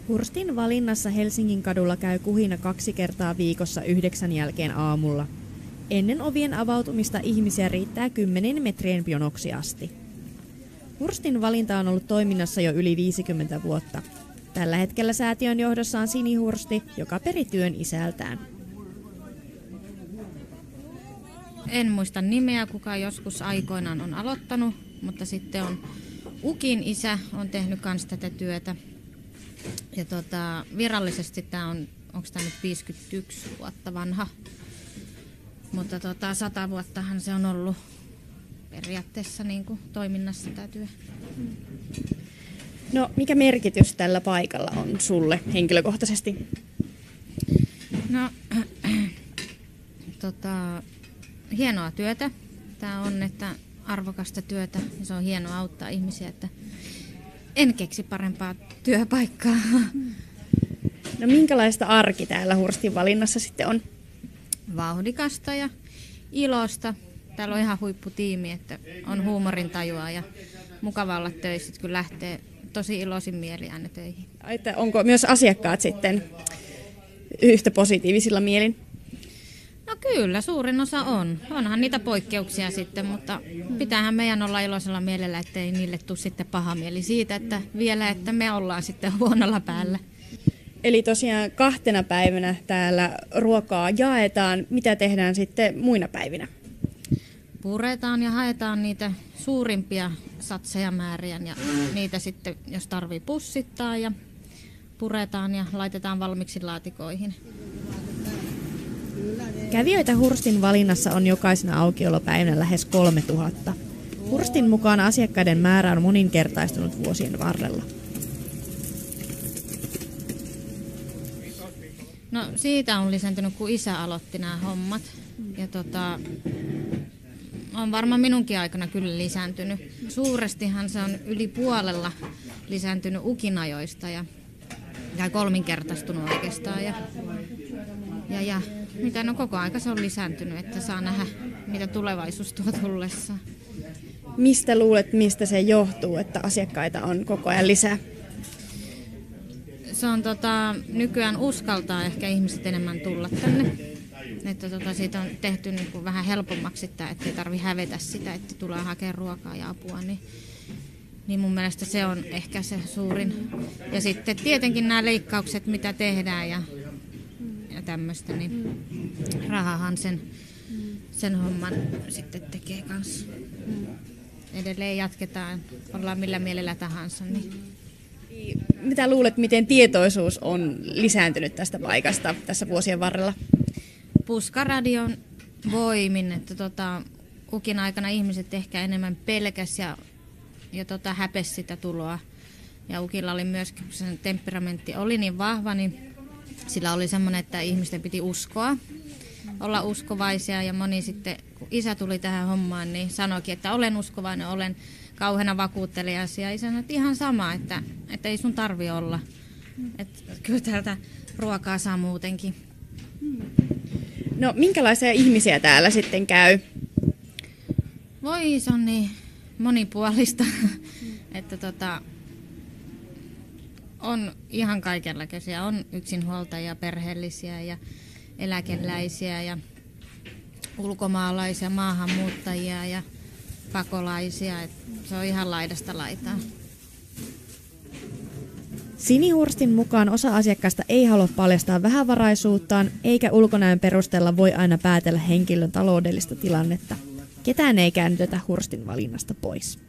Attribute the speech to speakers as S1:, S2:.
S1: Hurstin valinnassa Helsingin kadulla käy kuhina 2 kertaa viikossa 9 jälkeen aamulla. Ennen ovien avautumista ihmisiä riittää 10 metrien jonoksi asti. Hurstin valinta on ollut toiminnassa jo yli 50 vuotta. Tällä hetkellä säätiön johdossa on Sini Hursti, joka peri työn isältään.
S2: En muista nimeä, kuka joskus aikoinaan on aloittanut, mutta sitten on Ukin isä on tehnyt myös tätä työtä. Ja virallisesti tämä on, onko tämä nyt 51 vuotta vanha, mutta 100 vuottahan se on ollut periaatteessa niin kuin toiminnassa tämä työ.
S1: No, mikä merkitys tällä paikalla on sulle henkilökohtaisesti?
S2: No, hienoa työtä. Tämä on, että arvokasta työtä ja se on hienoa auttaa ihmisiä, että en keksi parempaa työpaikkaa.
S1: No, minkälaista arki täällä Hurstin valinnassa sitten on?
S2: Vauhdikasta ja ilosta. Täällä on ihan huipputiimi, että on huumorintajua ja mukava olla töissä, kun lähtee tosi iloisin mieli aina töihin.
S1: Että onko myös asiakkaat sitten yhtä positiivisilla mielin?
S2: No kyllä, suurin osa on. Onhan niitä poikkeuksia sitten, mutta pitäähän meidän olla iloisella mielellä, ettei niille tule sitten paha mieli siitä, että vielä, että me ollaan sitten huonolla päällä.
S1: Eli tosiaan 2 päivänä täällä ruokaa jaetaan. Mitä tehdään sitten muina päivinä?
S2: Puretaan ja haetaan niitä suurimpia satsejamääriä ja niitä sitten, jos tarvii pussittaa ja puretaan ja laitetaan valmiiksi laatikoihin.
S1: Kävijöitä Hurstin valinnassa on jokaisena aukiolopäivänä lähes 3000. Hurstin mukaan asiakkaiden määrä on moninkertaistunut vuosien varrella.
S2: No siitä on lisääntynyt, kun isä aloitti nämä hommat. Ja on varmaan minunkin aikana kyllä lisääntynyt. Suurestihan se on yli puolella lisääntynyt ukinajoista ja 3-kertaistunut oikeastaan. Ja mitä koko aika se on lisääntynyt, että saa nähdä, mitä tulevaisuus tuo tullessaan.
S1: Mistä luulet, mistä se johtuu, että asiakkaita on koko ajan lisää?
S2: Se on nykyään uskaltaa ehkä ihmiset enemmän tulla tänne. Että siitä on tehty niin kuin vähän helpommaksi, että ei tarvitse hävetä sitä, että tulee hakemaan ruokaa ja apua. Niin mun mielestä se on ehkä se suurin. Ja sitten tietenkin nämä leikkaukset, mitä tehdään ja tämmöistä, niin rahahan sen homman sitten tekee kanssa. Edelleen jatketaan, ollaan millä mielellä tahansa. Niin.
S1: Mitä luulet, miten tietoisuus on lisääntynyt tästä paikasta tässä vuosien varrella?
S2: Puskaradion voimin, että Ukin aikana ihmiset ehkä enemmän pelkäs ja häpesi sitä tuloa. Ja Ukilla oli myös, kun sen temperamentti oli niin vahva, niin sillä oli semmoinen, että ihmisten piti uskoa, olla uskovaisia. Ja moni sitten, kun isä tuli tähän hommaan, niin sanoikin, että olen uskovainen, olen kauheana vakuuttelias. Ja isä sanoi, että ihan sama, että ei sun tarvi olla. Että kyllä täältä ruokaa saa muutenkin.
S1: No, minkälaisia ihmisiä täällä sitten käy?
S2: Voi, se on niin monipuolista, että on ihan kaikenlaisia. On yksinhuoltajia, perheellisiä ja eläkeläisiä ja ulkomaalaisia, maahanmuuttajia ja pakolaisia. Et se on ihan laidasta laitaan.
S1: Sini Hurstin mukaan osa asiakkaista ei halua paljastaa vähävaraisuuttaan, eikä ulkonäön perusteella voi aina päätellä henkilön taloudellista tilannetta. Ketään ei käännytetä Hurstin valinnasta pois.